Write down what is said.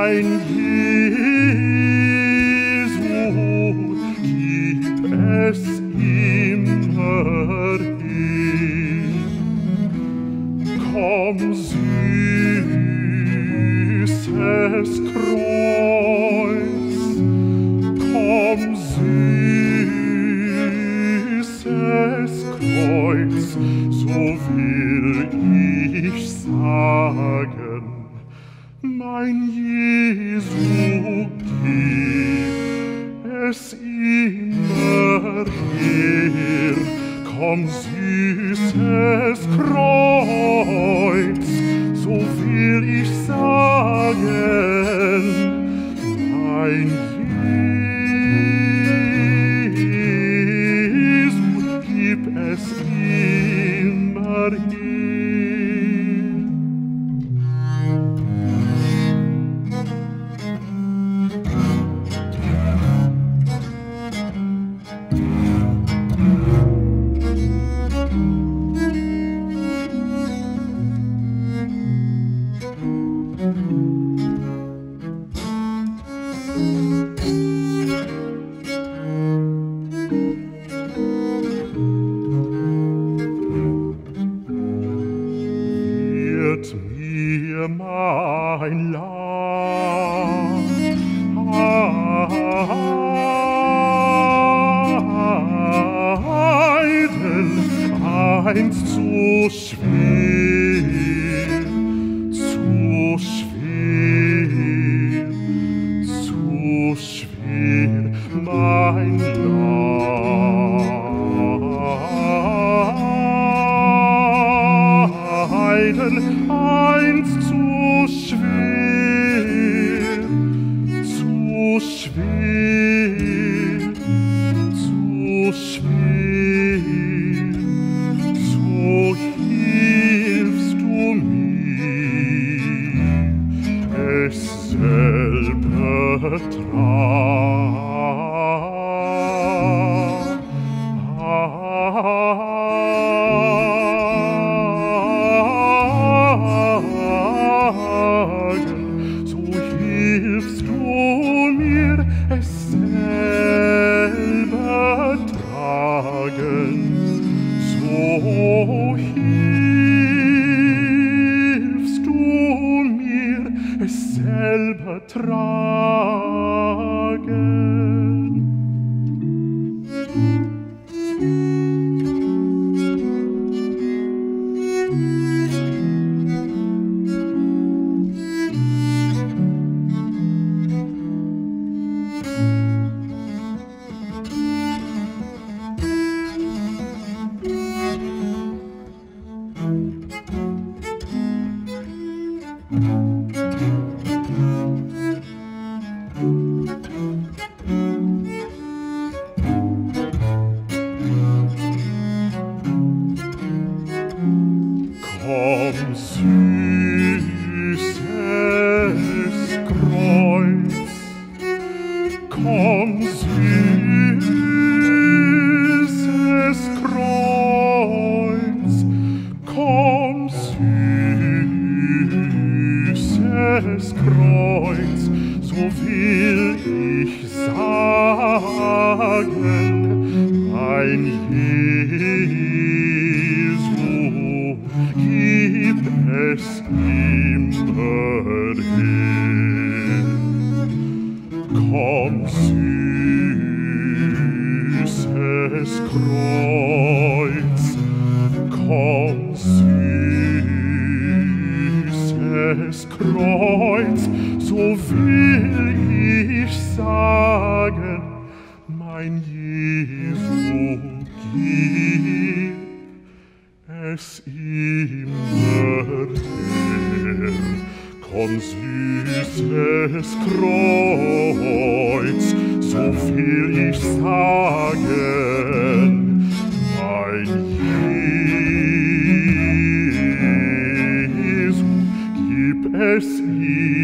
Mein Jesu, gib es immer hin. Komm, süßes Kreuz, komm, süßes Kreuz, so will ich sagen, mein Jesu, gib es immer her. Komm, süßes Kreuz, so will ich sagen, mein Jesu, gib es immer her. Wird mir mein Leiden einst zu schwer, mein Leiden einst zu schwer, so hilfst du mir, es selber tragen, so hilfst du mir, es selber tragen, so hilfst du mir, es selber tragen. Komm, süßes Kreuz, komm, süßes Kreuz, komm, süßes Kreuz, so will ich sagen, mein Jesu, gib es immer hin. Komm, süßes Kreuz, komm, süßes Kreuz, so will ich sagen, mein Jesu, gib es immer her. Komm, süßes Kreuz, so will ich sagen, mein Jesu, gib es immer